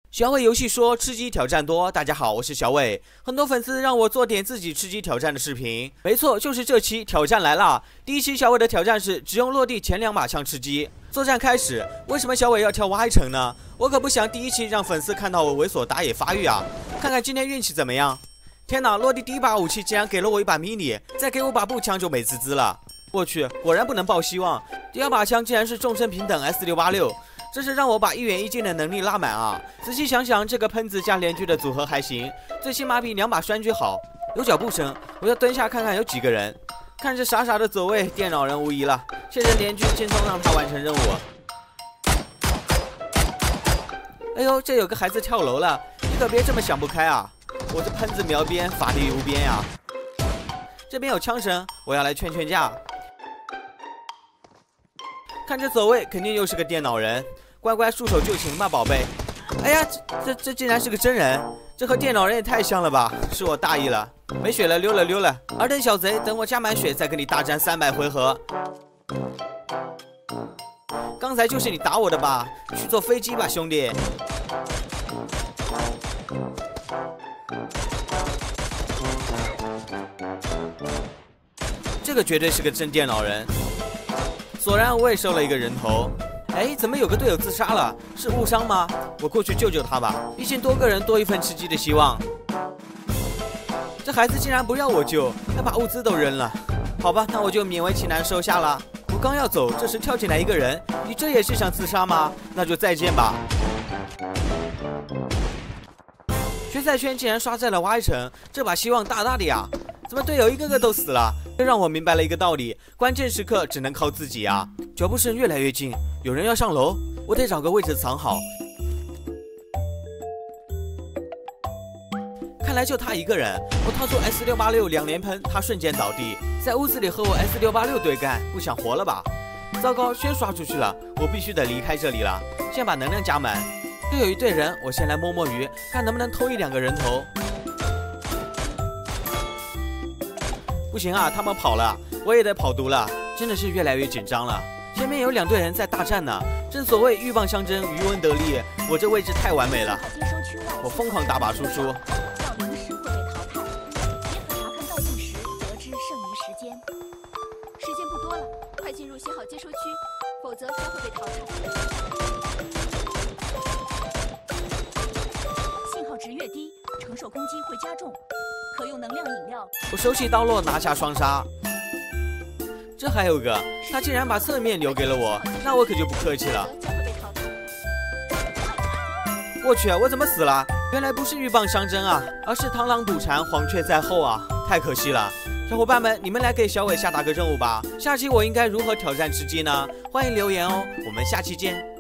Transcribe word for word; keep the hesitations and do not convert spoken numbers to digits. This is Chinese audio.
小伟游戏说吃鸡挑战多，大家好，我是小伟。很多粉丝让我做点自己吃鸡挑战的视频，没错，就是这期挑战来了。第一期小伟的挑战是只用落地前两把枪吃鸡。作战开始，为什么小伟要跳 Y 城呢？我可不想第一期让粉丝看到我猥琐打野发育啊！看看今天运气怎么样。天哪，落地第一把武器竟然给了我一把 mini， 再给我把步枪就美滋滋了。我去，果然不能抱希望。第二把枪竟然是众生平等 S 六八六。这是让我把一远一近的能力拉满啊！仔细想想，这个喷子加连狙的组合还行，最起码比两把栓狙好。有脚步声，我要蹲下看看有几个人。看着傻傻的走位，电脑人无疑了。现在连狙轻松让他完成任务。哎呦，这有个孩子跳楼了，你可别这么想不开啊！我这喷子瞄边，法力无边呀！这边有枪声，我要来劝劝架。看这走位，肯定又是个电脑人。乖乖束手就擒吧，宝贝！哎呀，这这这竟然是个真人，这和电脑人也太像了吧！是我大意了，没血了，溜了溜了。尔等小贼，等我加满血再跟你大战三百回合。刚才就是你打我的吧？去坐飞机吧，兄弟！这个绝对是个真电脑人。索然我也收了一个人头。哎，怎么有个队友自杀了？是误伤吗？我过去救救他吧，毕竟多个人多一份吃鸡的希望。这孩子竟然不让我救，还把物资都扔了。好吧，那我就勉为其难收下了。我刚要走，这时跳进来一个人，你这也是想自杀吗？那就再见吧。决赛圈竟然刷在了 Y 城，这把希望大大的呀！怎么队友一个个都死了？这让我明白了一个道理：关键时刻只能靠自己啊！脚步声越来越近，有人要上楼，我得找个位置藏好。看来就他一个人，我掏出 S 六八六两连喷，他瞬间倒地，在屋子里和我 S 六八六对干，不想活了吧？糟糕，先刷出去了，我必须得离开这里了。先把能量加满。又有一队人，我先来摸摸鱼，看能不能偷一两个人头。不行啊，他们跑了，我也得跑毒了，真的是越来越紧张了。前面有两队人在大战呢，正所谓鹬蚌相争，渔翁得利，我这位置太完美了，我疯狂打靶输出。 到零时会被淘汰，也可查看倒计时得知剩余时间。时间不多了，快进入写好接收区，否则将会被淘汰。信号值越低，承受攻击会加重。可用能量饮料。 我手起刀落拿下双杀。这还有个，他竟然把侧面留给了我，那我可就不客气了。我去，我怎么死了？原来不是鹬蚌相争啊，而是螳螂捕蝉，黄雀在后啊！太可惜了。小伙伴们，你们来给小伟下达个任务吧。下期我应该如何挑战吃鸡呢？欢迎留言哦，我们下期见。